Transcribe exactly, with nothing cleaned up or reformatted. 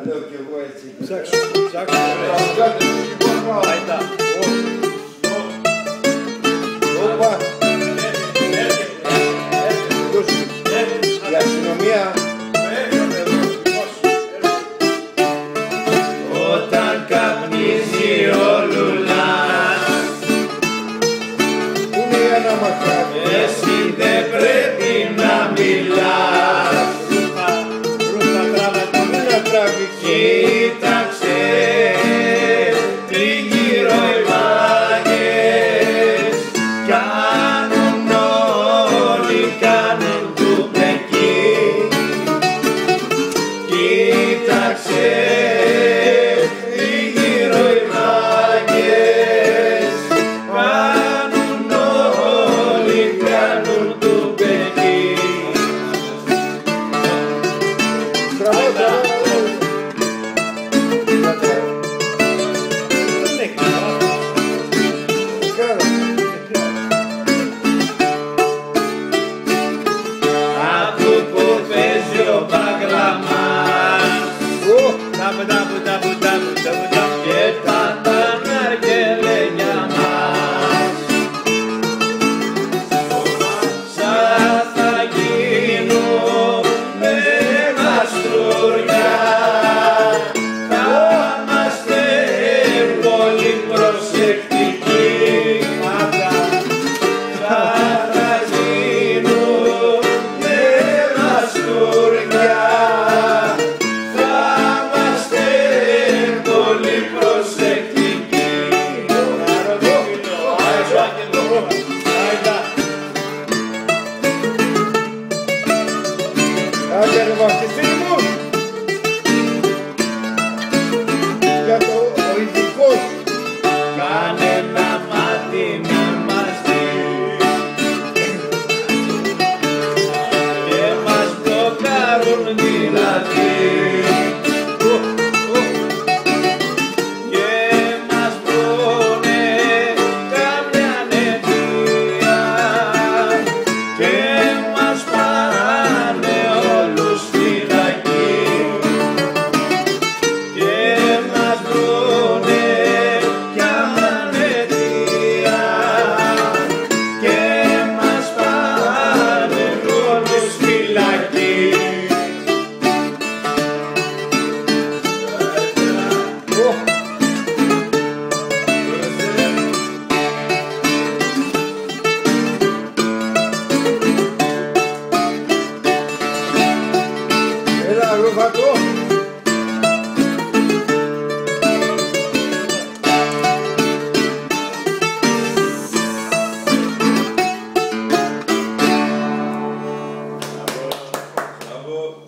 λέω κι εγώ έτσι. Ψάξω, ψάξω. Τραγουδάτε το λοιπόν. Άιντα. Όπα. Η αστυνομία. Όταν καπνίζει ο λουλάς, Πού είναι η ανάμαχα? εσύ δεν πρέπει να μιλάς. Πού να τράβει? Κοίταξε τριγύρω οι μάγες, κάνουν όλοι, κάνουν του πλεκί. Κοίταξε τριγύρω οι μάγες, κάνουν όλοι, κάνουν του πλεκί. Αφού που παίζει ο Παγραμμάς και τα τανάρκελε για μας, σαν θα γίνουμε μαστούρια, θα είμαστε πολύ προσεκτικοί. Θα γίνουμε μαστούρια, θα είμαστε πολύ προσεκτικοί. Άντε ρε βαφτιστή μου! Για το ο ειδικός. Κάνε ένα μάτι μη μας δεις και μας μπλοκάρουν δηλαδή και μας βρούνε καμιά αιτία και μας πάνε όλους φυλακή και μας βρούνε καμιά αιτία και μας πάνε όλους φυλακή. Έλα, Ρουφατό.